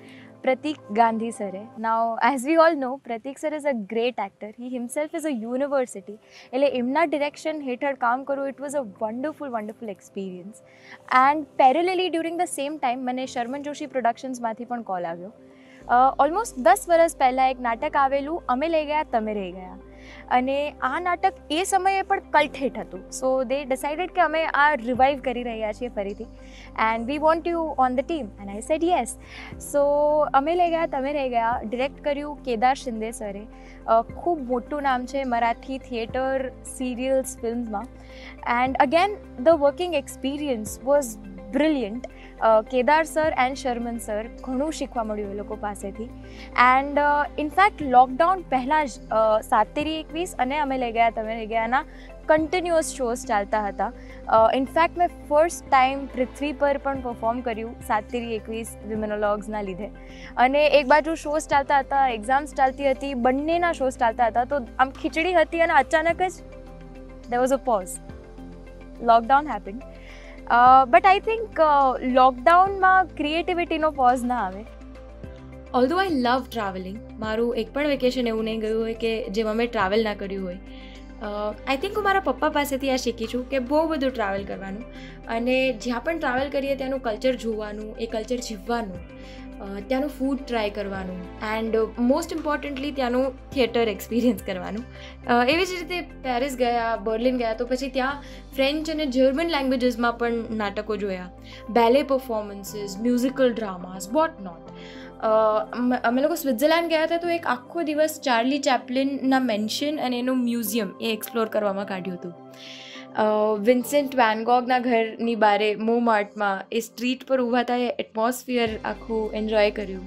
Pratik Gandhi sir hai. Now, as we all know, Pratik sir is a great actor. He himself is a university. એટલે એમના ડિરેક્શન હેઠળ કામ કરવું, it was a wonderful experience. And parallelly during the same time મને શર્મન જોશી પ્રોડક્શન્સમાંથી પણ call આવ્યો. Almost 10 વર્ષ પહેલાં એક નાટક આવેલું અમે લઈ ગયા તમે રહી ગયા, અને આ નાટક એ સમયે પણ કલ્ટ હિટ હતું. સો દે ડિસાઇડેડ કે અમે આ રિવાઇવ કરી રહ્યા છીએ ફરીથી, and we want you on the team, and I said yes. So અમે લઈ ગયા તમે રહી ગયા ડિરેક્ટ કર્યું કેદાર શિંદે સરે. ખૂબ મોટું નામ છે મરાઠી થિયેટર, સિરિયલ્સ, ફિલ્મ્સમાં. And again the working experience was brilliant. Kedar sir and Sharman sir ઘણું શીખવા મળ્યું એ લોકો પાસેથી. એન્ડ ઇનફેક્ટ લોકડાઉન પહેલાં જ 7/21 અને અમે લઈ ગયા તમે લઈ ગયાના કન્ટિન્યુઅસ શોઝ ચાલતા હતા. ઇનફેક્ટ મેં ફર્સ્ટ ટાઈમ પૃથ્વી પર પણ પરફોર્મ કર્યું 7/21 વિમેનોલોગ્સના લીધે. અને એક બાજુ શોઝ ચાલતા હતા, એક્ઝામ્સ ચાલતી હતી, બંનેના શોઝ ચાલતા હતા, તો આમ ખીચડી હતી અને અચાનક જ there was a pause. Lockdown happened. But I think લોકડાઉનમાં ક્રિએટિવિટીનો પોઝ ના આવે. ઓલ્ધો આઈ લવ ટ્રાવેલિંગ, મારું એક પણ વેકેશન એવું નહીં ગયું હોય કે જેમાં મેં ટ્રાવેલ ના કર્યું હોય. આઈ થિંક હું મારા પપ્પા પાસેથી આ શીખી છું કે બહુ બધું ટ્રાવેલ કરવાનું, અને જ્યાં પણ ટ્રાવેલ કરીએ ત્યાંનું કલ્ચર જોવાનું, એ કલ્ચર જીવવાનું, ત્યાંનું ફૂડ ટ્રાય કરવાનું, એન્ડ મોસ્ટ ઇમ્પોર્ટન્ટલી ત્યાંનું થિયેટર એક્સપિરિયન્સ કરવાનું. એવી જ રીતે પેરિસ ગયા, બર્લિન ગયા, તો પછી ત્યાં ફ્રેન્ચ અને જર્મન લેંગ્વેજીસમાં પણ નાટકો જોયા, ballet performances, musical dramas, what not. અમે લોકો સ્વિટ્ઝરલેન્ડ ગયા હતા, તો એક આખો દિવસ ચાર્લી ચેપ્લિનના મેન્શન અને એનું મ્યુઝિયમ એ એક્સપ્લોર કરવામાં કાઢ્યું હતું. વિન્સેન્ટ વેન ગોગના ઘરની બારે મોમાર્ટમાં એ સ્ટ્રીટ પર ઊભા હતા, એ એટમોસ્ફિયર આખું એન્જોય કર્યું.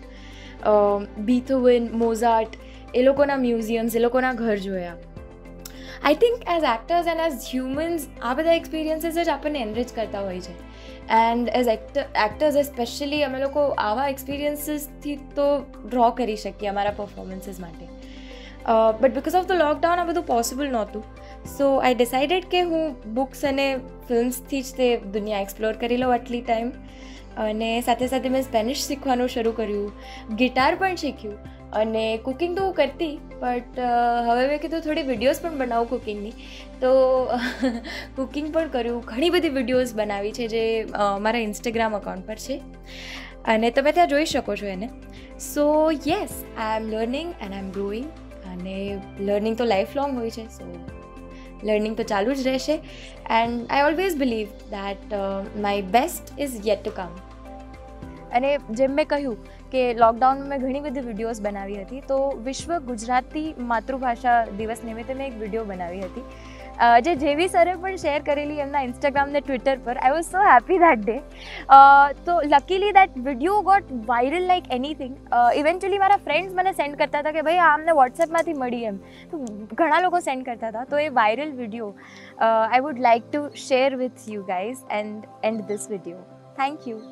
બીથોવન, મોઝાર્ટ, એ લોકોના મ્યુઝિયમ્સ, એ લોકોના ઘર જોયા. I think as actors and as humans આ બધા એક્સપિરિયન્સીસ જ આપણને એનરિચ કરતા હોય છે. એન્ડ એઝ એક્ટર્સ એસ્પેશિયલી અમે લોકો આવા એક્સપિરિયન્સીસથી તો ડ્રો કરી શકીએ અમારા પરફોર્મન્સીસ માટે. But because of the lockdown આ બધું પોસિબલ નહોતું. સો આઈ ડિસાઇડેડ કે હું બુક્સ અને ફિલ્મ્સથી જ તે દુનિયા એક્સપ્લોર કરી લઉં આટલી ટાઈમ. અને સાથે સાથે મેં સ્પેનિશ શીખવાનું શરૂ કર્યું, ગિટાર પણ શીખ્યું, અને કુકિંગ તો હું કરતી, બટ હવે મેં કીધું થોડી વિડીયોઝ પણ બનાવું કુકિંગની, તો કુકિંગ પણ કર્યું. ઘણી બધી વિડીયોઝ બનાવી છે જે મારા ઇન્સ્ટાગ્રામ અકાઉન્ટ પર છે, અને તમે ત્યાં જોઈ શકો છો એને. So yes, I am learning and I am growing, અને લર્નિંગ તો લાઈફ લોંગ હોય છે, સો લર્નિંગ તો ચાલુ જ રહેશે. And I always believe that my best is yet to come. અને જેમ મેં કહ્યું કે લોકડાઉનમાં મેં ઘણી બધી વિડીયોઝ બનાવી હતી, તો વિશ્વ ગુજરાતી માતૃભાષા દિવસ નિમિત્તે મેં એક વિડીયો બનાવી હતી, જે જેવી સરે પણ શેર કરેલી એમના ઇન્સ્ટાગ્રામ ને ટ્વિટર પર. I was so happy that day. તો luckily that video got viral like anything. Eventually મારા ફ્રેન્ડ્સ મને સેન્ડ કરતા હતા કે ભાઈ આ અમને વોટ્સએપમાંથી મળી એમ, તો ઘણા લોકો સેન્ડ કરતા હતા. તો એ viral video I would like to share with you guys and and this video. Thank you.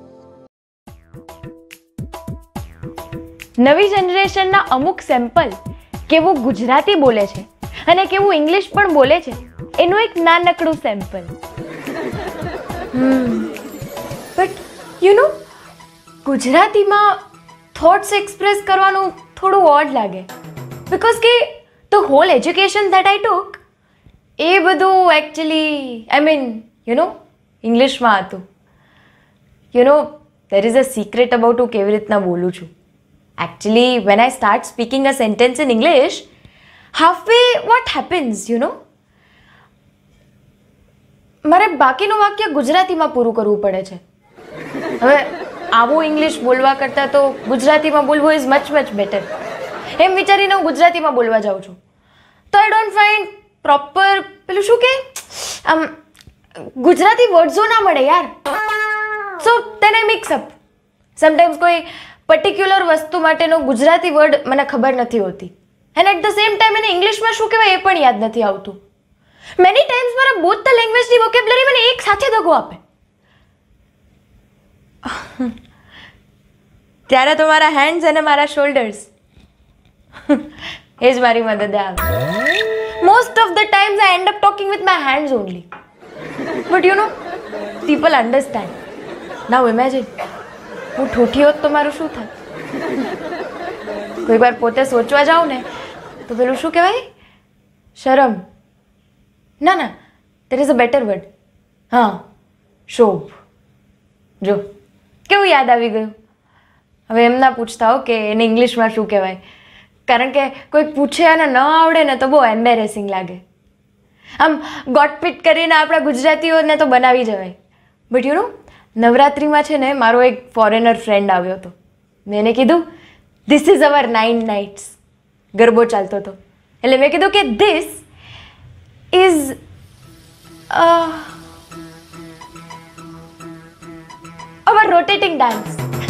નવી જનરેશનના અમુક સેમ્પલ કેવું ગુજરાતી બોલે છે અને કેવું ઇંગ્લિશ પણ બોલે છે, એનું એક નાનકડું સેમ્પલ. બટ યુ નો, ગુજરાતીમાં થોટ્સ એક્સપ્રેસ કરવાનું થોડું ઓડ લાગે, બિકોઝ કે the whole education that I took એ બધું actually I mean you know ઇંગ્લિશમાં હતું. You know there is a secret about હું કેવી રીતના બોલું છું. Actually, when I start speaking a sentence in English, halfway what happens, you know? મારે બાકીનું વાક્ય ગુજરાતીમાં પૂરું કરવું પડે છે. હવે આવું ઇંગ્લિશ બોલવા કરતાં તો ગુજરાતીમાં બોલવું ઇઝ મચ બેટર. એમ વિચારીને હું ગુજરાતીમાં બોલવા જાઉં છું, તો આઈ ડોન્ટ ફાઇન્ડ પ્રોપર પેલું શું કે આમ ગુજરાતી વર્ડ્સો ના મળે યાર. સો તેને મિક્સઅપ. સમટાઈમ્સ કોઈ પર્ટિક્યુલર વસ્તુ માટેનો ગુજરાતી વર્ડ મને ખબર નથી હોતી, and at the same time એને ઇંગ્લિશમાં શું કહેવાય એ પણ યાદ નથી આવતું. મેની ટાઈમ્સ મારા બોથ ધ લેંગ્વેજની વોકેબ્યુલરી મને એક સાથે દગો આપે. ત્યારે તો મારા હેન્ડ્સ અને મારા શોલ્ડર્સ એ જ મારી મદદે આવે. Most of the times I end up talking with my hands only, but you know people understand. Now imagine હું ઠૂઠી હોત તો મારું શું થાય? કોઈ વાર પોતે સોચવા જાઉં ને તો પેલું શું કહેવાય, શરમ, ના ના, there is a better word, હા, શોભ. જો કેવું યાદ આવી ગયું. હવે એમ ના પૂછતા હો કે એને ઇંગ્લિશમાં શું કહેવાય, કારણ કે કોઈક પૂછે અને ન આવડે ને તો બહુ એમ્બેરેસિંગ લાગે. આમ ગોટપીટ કરીને આપણા ગુજરાતીઓને તો બનાવી જવાય. બટ યુ નો, નવરાત્રિમાં છે ને મારો એક ફોરેનર ફ્રેન્ડ આવ્યો હતો. મેં એને કીધું ધીસ ઇઝ અવર 9 nights. ગરબો ચાલતો હતો એટલે મેં કીધું કે this is our rotating dance.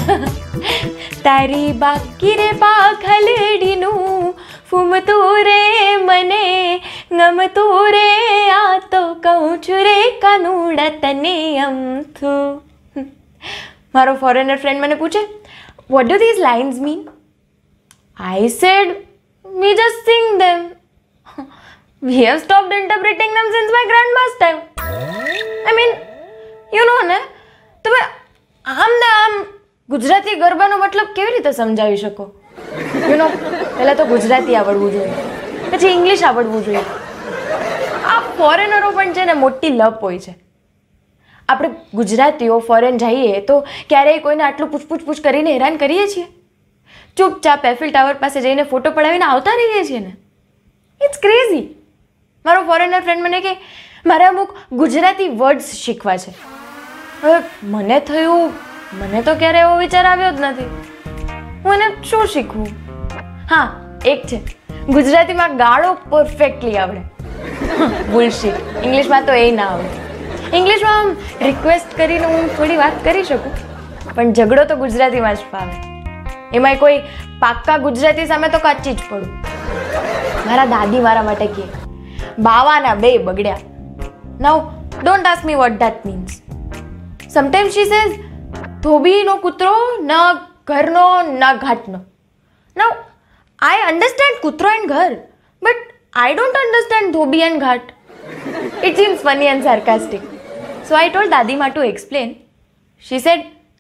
તારી બાકી રે પાખલડીનું ફૂમતું રે મને ગમતું રે આ તો કહું છું રે કાનુડા તને અમથું. મારો ફોરેનર ફ્રેન્ડ મને પૂછે what do these lines mean? I said we just sing them. We have stopped interpreting them since my grandma's time. I mean, you know ને, તમે આમ ને આમ ગુજરાતી ગરબાનો મતલબ કેવી રીતે સમજાવી શકો? યુ નો, પહેલાં તો ગુજરાતી આવડવું જોઈએ, પછી ઇંગ્લિશ આવડવું જોઈએ. આ ફોરેનરો પણ છે ને મોટી લપ હોય છે. આપણે ગુજરાતીઓ ફોરેન જઈએ તો ક્યારેય કોઈને આટલું પૂછપૂછ કરીને હેરાન કરીએ છીએ? ચૂપચાપ એફિલ ટાવર પાસે જઈને ફોટો પડાવીને આવતા રહીએ છીએ ને. It's crazy. મારો ફોરેનર ફ્રેન્ડ મને કે મારે અમુક ગુજરાતી વર્ડ્સ શીખવા છે. હવે મને થયું મને તો ક્યારે એવો વિચાર આવ્યો જ નથી. હું એને શું શીખવું? હા, એક છે, ગુજરાતીમાં ગાળો પરફેક્ટલી આવડે. બુલશીટ. ઇંગ્લિશમાં તો એ ના આવડે. ઇંગ્લિશમાં આમ રિક્વેસ્ટ કરીને હું થોડી વાત કરી શકું, પણ ઝઘડો તો ગુજરાતીમાં જ ફાવે. એમાંય કોઈ પાક્કા ગુજરાતી સામે તો કાચી જ પડું. મારા દાદી મારા માટે કહે બાવાના બે બગડ્યા. Now don't ask me what that means. Sometimes she says ધોબીનો કૂતરો ના ઘરનો ના ઘાટનો. Now I understand kutro and ghar, but I don't understand dhobi and ghat. It seems funny and sarcastic. So I told Dadima to explain. She said,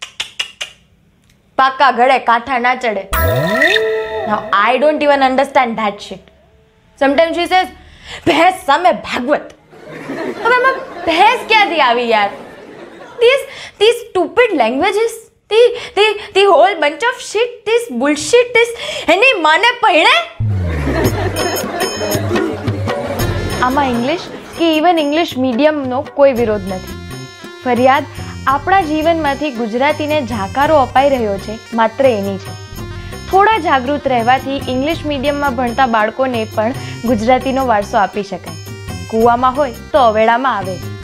"Pakka gade kaatha na chade." Now I don't even understand that shit. Sometimes she says, "Bhais same bhagwat." હવે એમાં ભેંસ ક્યાંથી આવી યાર? These stupid languages, the whole bunch of shit, this bullshit, this એની માને પૈણે. આમાં English કે even English મીડિયમનો કોઈ વિરોધ નથી. ફરિયાદ આપણા જીવનમાંથી ગુજરાતીને ઝાકારો અપાઈ રહ્યો છે માત્ર એની છે. થોડા જાગૃત રહેવાથી ઇંગ્લિશ મીડિયમમાં ભણતા બાળકોને પણ ગુજરાતીનો વારસો આપી શકાય. કૂવામાં હોય તો અવેડામાં આવે.